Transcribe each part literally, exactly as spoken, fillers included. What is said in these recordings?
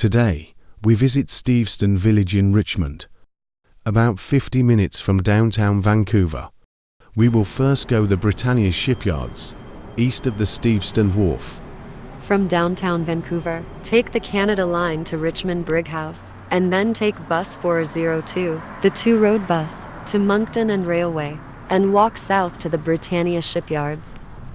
Today, we visit Steveston Village in Richmond, about fifty minutes from downtown Vancouver. We will first go the Britannia Shipyards, east of the Steveston Wharf. From downtown Vancouver, take the Canada Line to Richmond Brighouse, and then take bus four oh two, the two-road bus, to Moncton and Railway, and walk south to the Britannia Shipyards.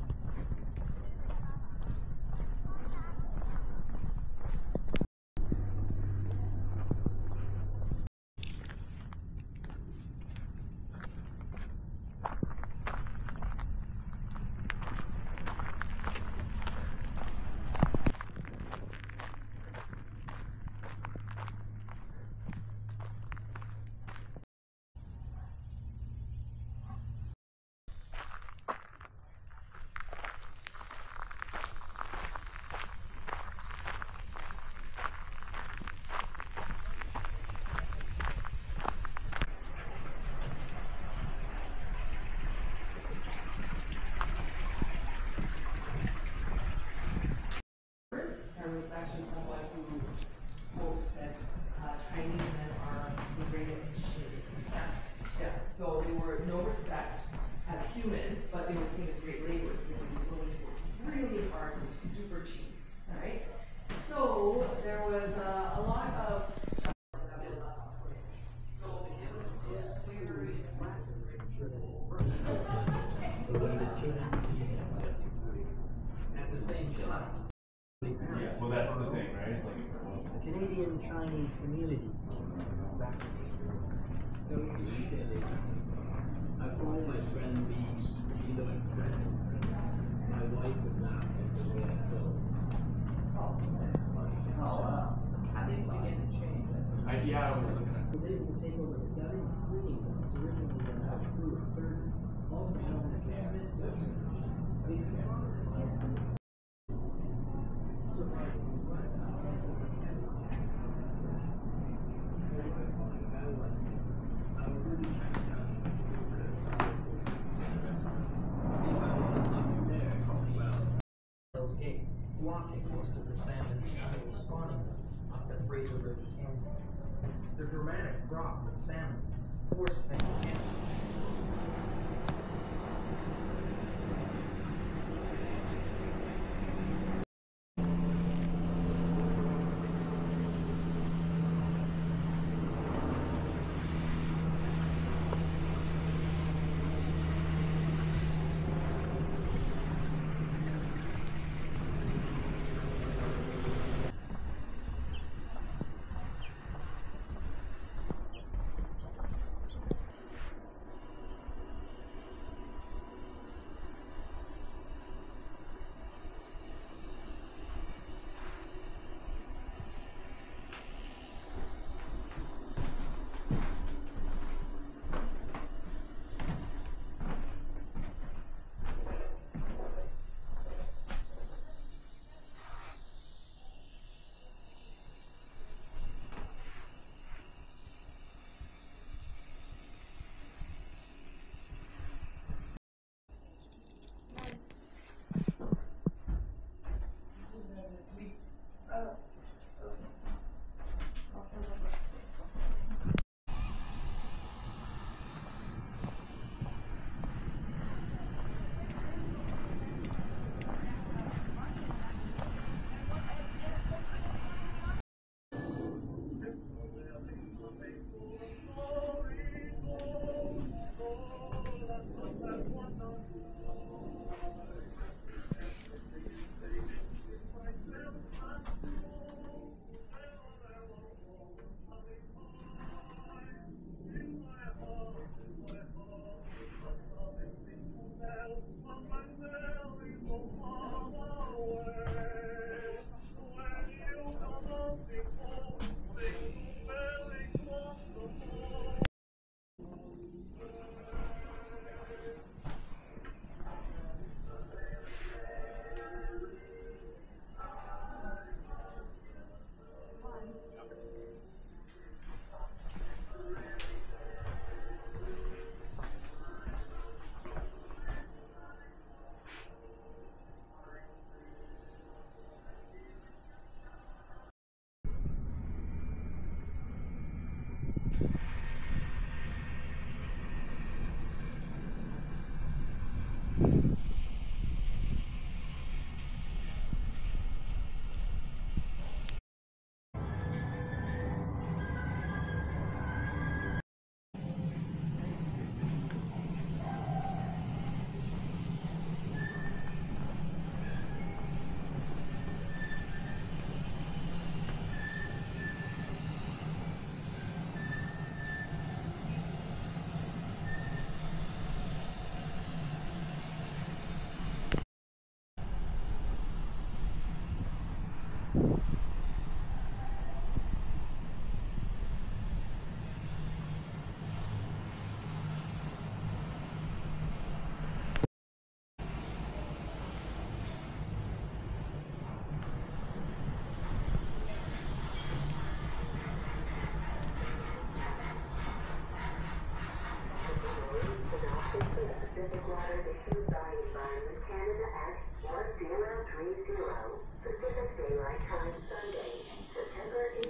There was actually someone who quote said uh, Chinese men are the greatest machines. Yeah. Yeah. So they were no respect as humans, but they were seen as great laborers because they were willing to work really hard and super cheap. All right. So there was uh, a lot of at the same time. Yes, well that's the thing, right? It's like The Canadian Chinese community. I called my friend Bees, he's a friend. My wife was not the way I sold. Oh, wow. How things began to change. I, yeah, I was looking at I was able to take over the gutting and cleaning jobs originally done by the crew of thirty, also known as the Smith's Dutchman machine. Gate, blocking most of the salmon's annual spawning up the Fraser River Canyon. The dramatic drop in salmon forced them to camp. Environment Canada at one zero three zero Pacific Daylight Time Sunday, September eighth.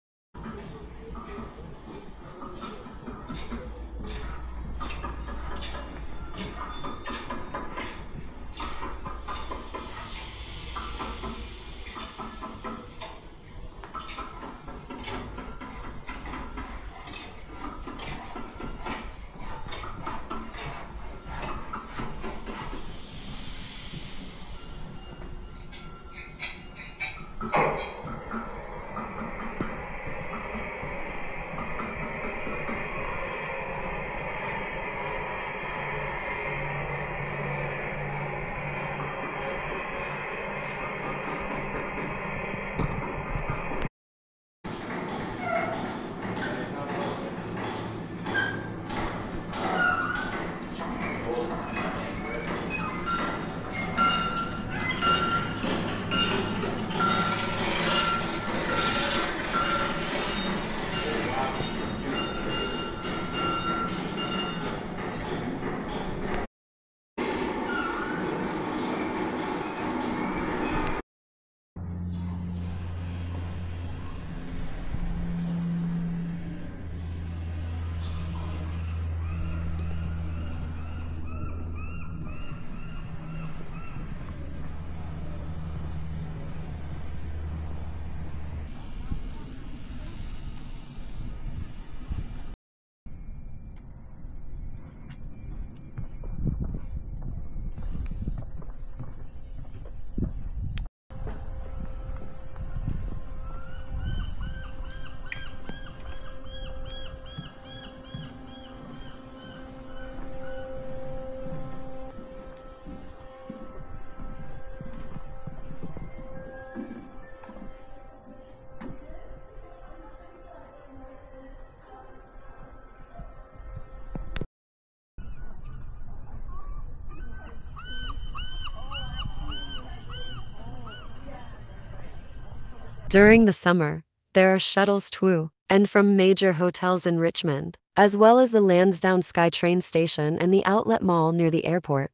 During the summer, there are shuttles to and from major hotels in Richmond, as well as the Lansdowne SkyTrain station and the outlet mall near the airport.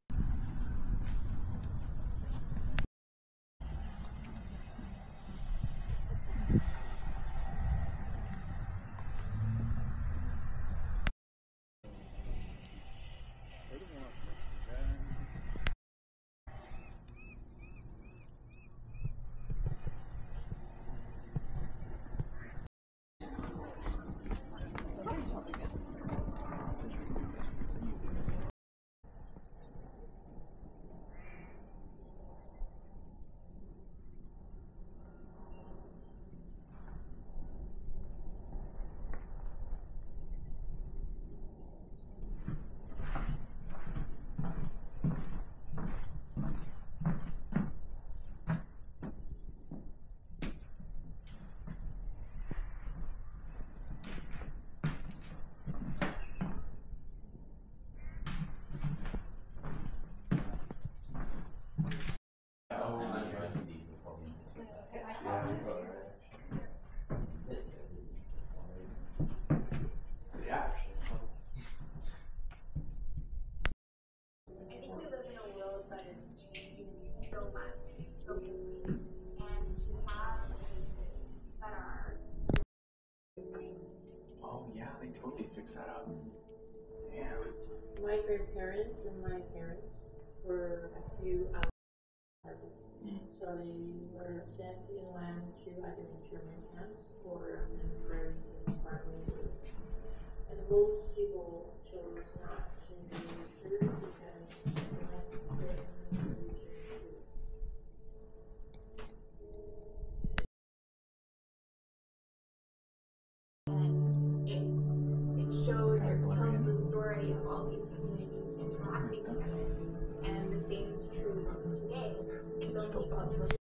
Oh yeah, they totally fixed that up. Damn. My grandparents and my parents were a few out Mm. so they were sent inland to either internment camps or temporary farm labor. And most people chose not to return because they had to return to. And it, it shows or tells the story of all these communities interacting together. And the same is true today. So many cultural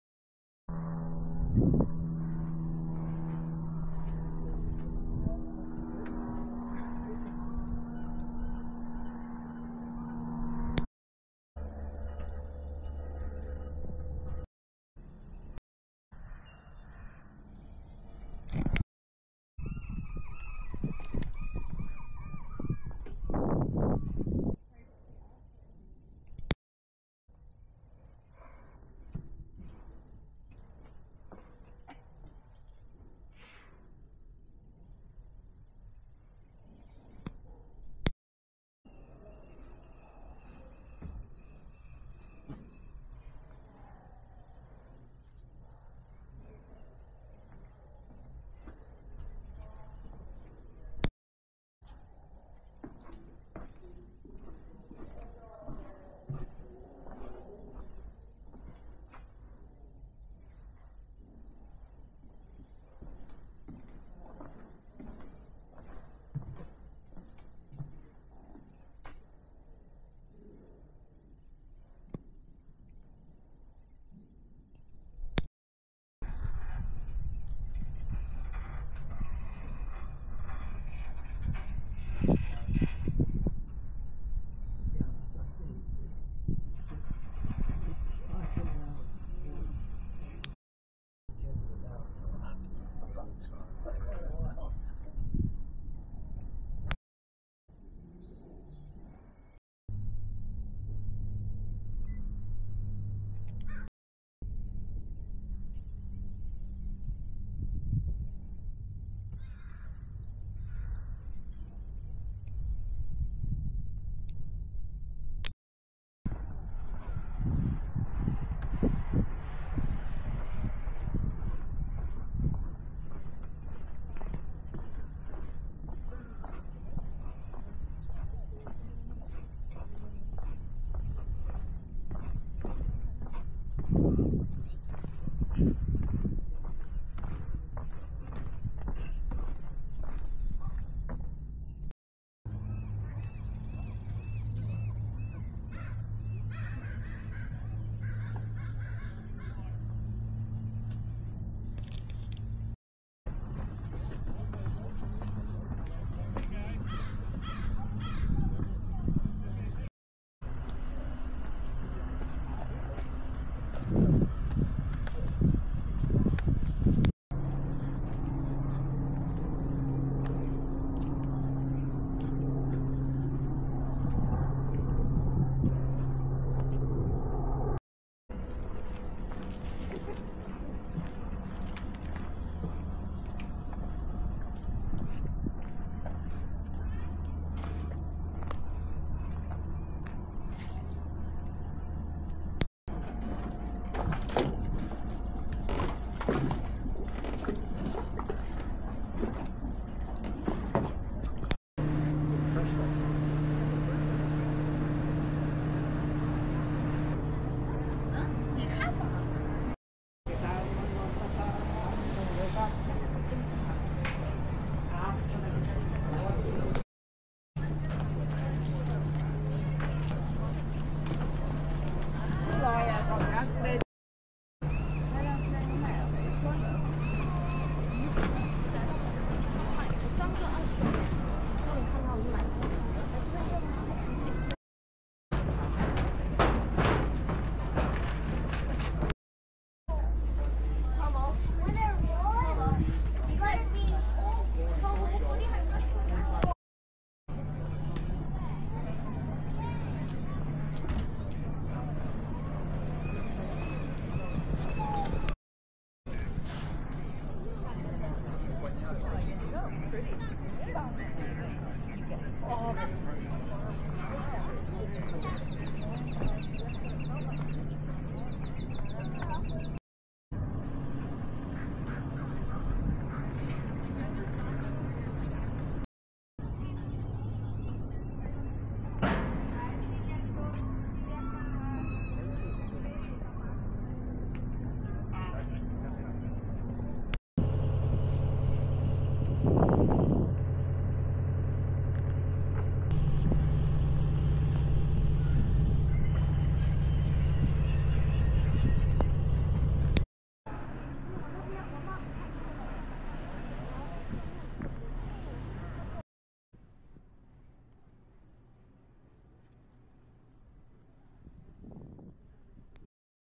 pretty. You get all this.